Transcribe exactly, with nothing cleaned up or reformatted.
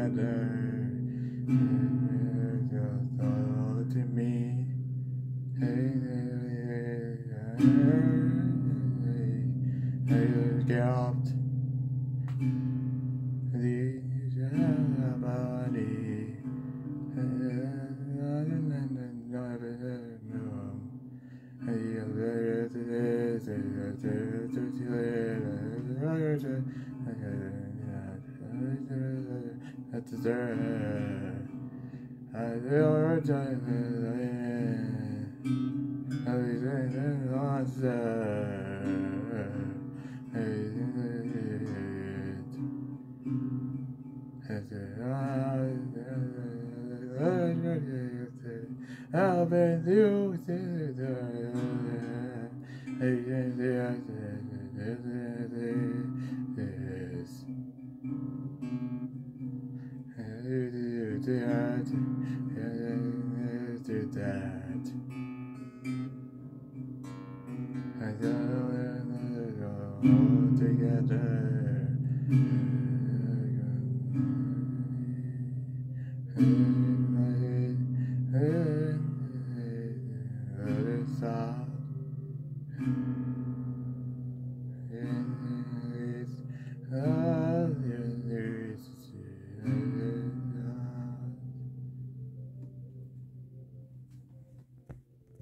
together. Just all to me. Hey, hey, hey, hey, get out. The body. That's there. I feel I've been through this. Do that, do that. I don't know together.